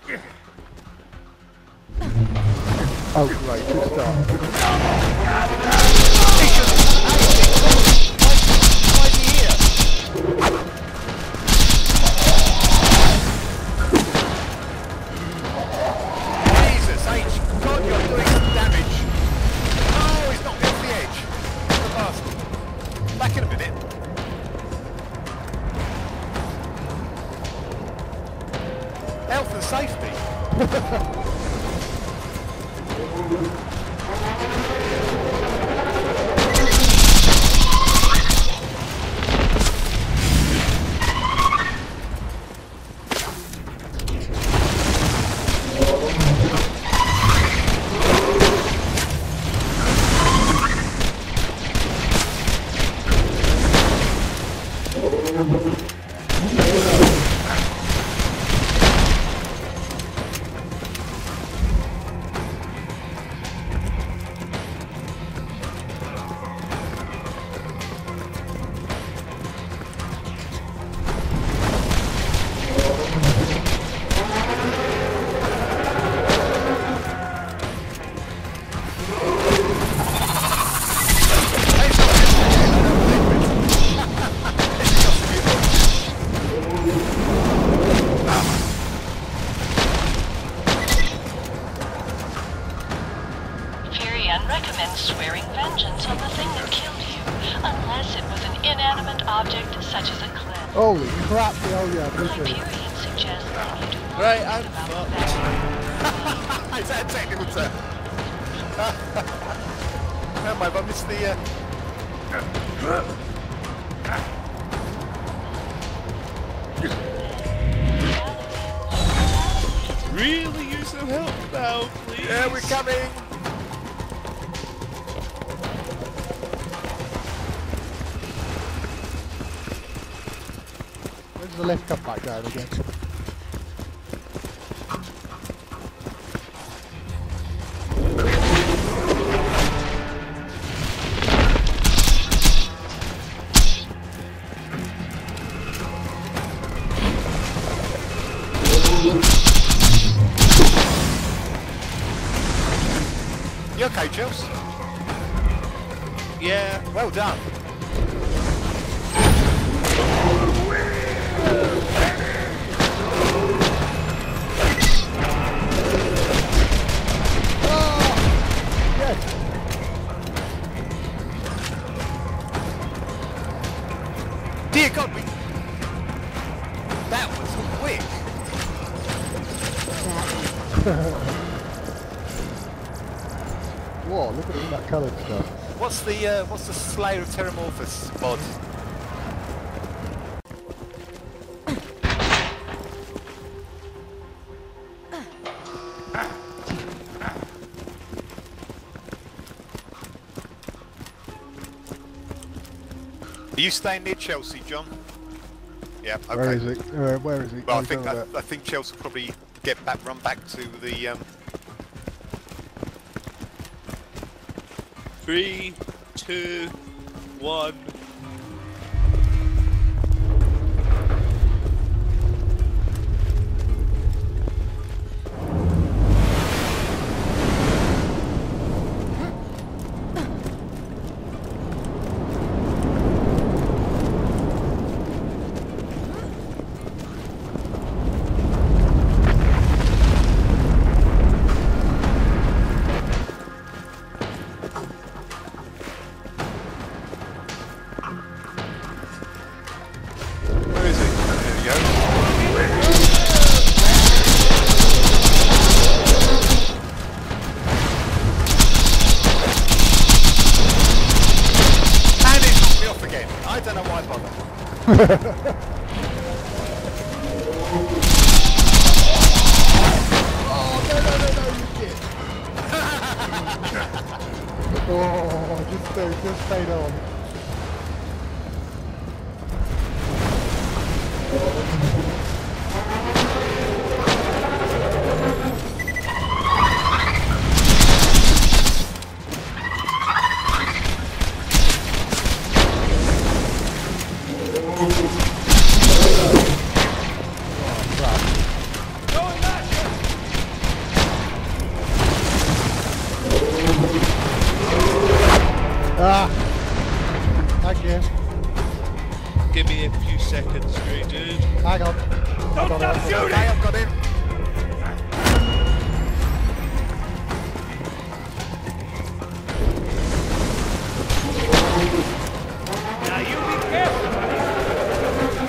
Oh, great, good start. Why is he here? Jesus H. God, you're doing some damage. Oh, he's knocked me off the edge. The bastard. Back in a minute. Health and safety. Recommends swearing vengeance on the thing that killed you, unless it was an inanimate object such as a cliff. Holy crap, oh yeah, Hyperion suggests that you do not Right, think I'm about fucked. that. Is that a technical term? Never mind, I missed the... Really use some help now, please? Yeah, we're coming! Where's the left come back down again? You okay, Chels? Yeah. Well done. Dear God, we... That was quick. Whoa, look at all that coloured stuff. What's the Slayer of Terramorphous mod? Are you staying near Chelsea, John? Yeah. Okay. Where is it? Where is it? Well, Oh, he's over there. I think Chelsea will probably run back to the 3, 2, 1. Where is it? There we go. And it knocked me off again. I don't know why I bother. Oh, just stayed on. Okay, I've got him. Now you be careful, buddy.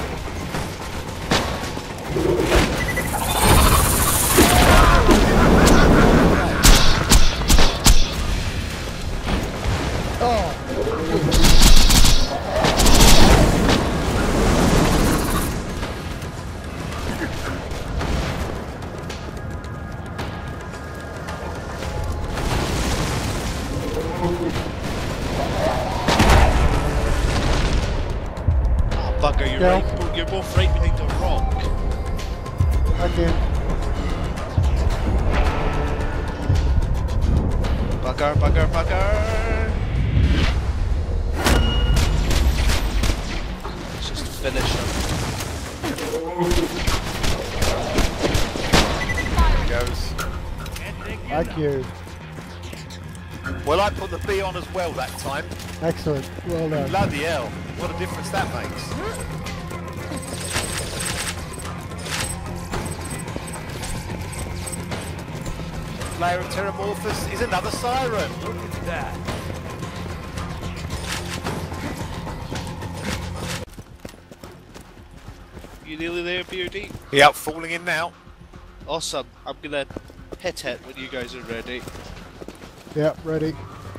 Bugger, you're both right behind a rock. Again. Bugger, bugger, bugger. Let's just finish him. There he goes. Thank you. Well, I put the B on as well that time. Excellent. Well done. Bloody hell, what a difference that makes. Player of Terramorphous is another siren. Look at that. You nearly there, BOD? Yep, falling in now. Awesome. I'm gonna hit it when you guys are ready. Yep, ready.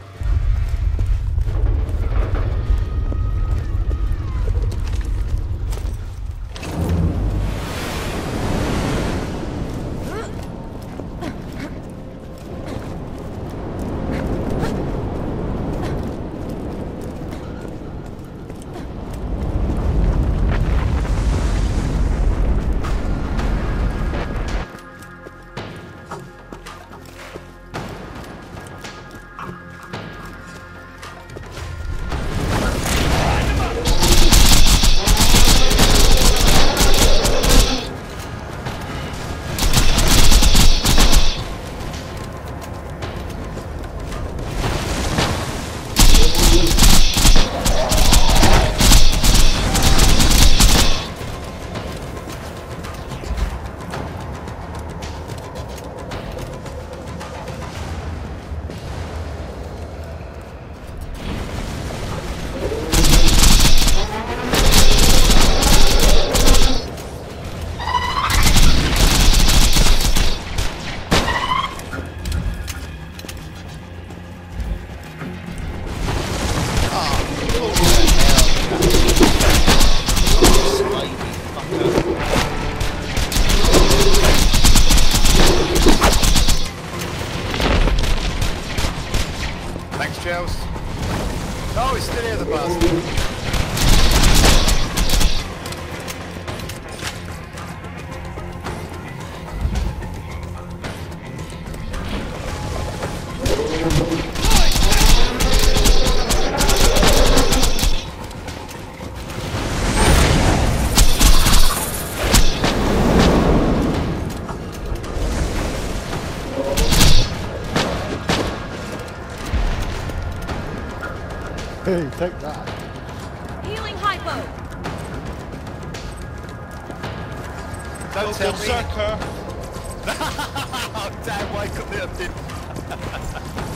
Thanks, Gels. Oh, he's still here, the bastard. Hey, take that. Healing hypo. Don't tell me. Berserker. Oh, damn, why couldn't it have been?